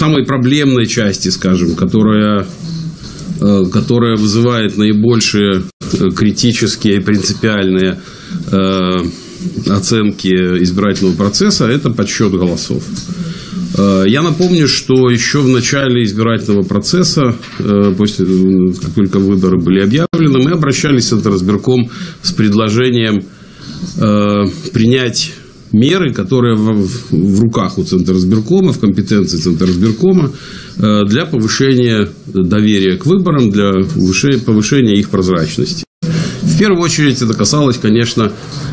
самой проблемной части, скажем, которая вызывает наибольшие критические и принципиальные оценки избирательного процесса, это подсчет голосов. Я напомню, что еще в начале избирательного процесса, как только выборы были объявлены, мы обращались в Центризбирком с предложением принять меры, которые в руках у Центризбиркома, в компетенции Центризбиркома, для повышения доверия к выборам, для повышения их прозрачности. В первую очередь это касалось, конечно,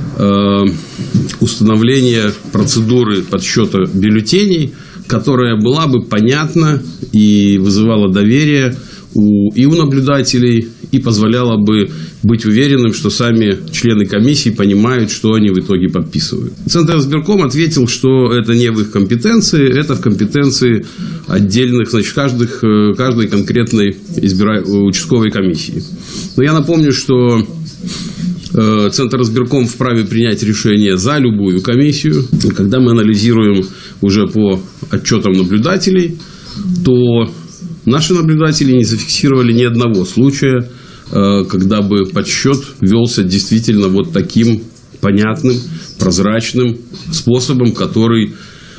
установления процедуры подсчета бюллетеней, которая была бы понятна и вызывала доверие и у наблюдателей, и позволяла бы быть уверенным, что сами члены комиссии понимают, что они в итоге подписывают. Центризбирком ответил, что это не в их компетенции, это в компетенции отдельных, значит, каждой конкретной участковой комиссии. Но я напомню, что Центризбирком вправе принять решение за любую комиссию. И когда мы анализируем уже по отчетам наблюдателей, то наши наблюдатели не зафиксировали ни одного случая, когда бы подсчет велся действительно вот таким понятным, прозрачным способом, который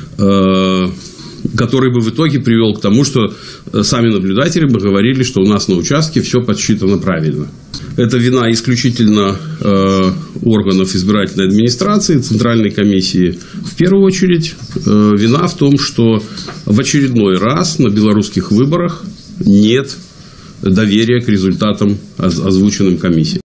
бы в итоге привел к тому, что сами наблюдатели бы говорили, что у нас на участке все подсчитано правильно. Это вина исключительно органов избирательной администрации, Центральной комиссии. В первую очередь вина в том, что в очередной раз на белорусских выборах нет доверия к результатам, озвученным комиссией.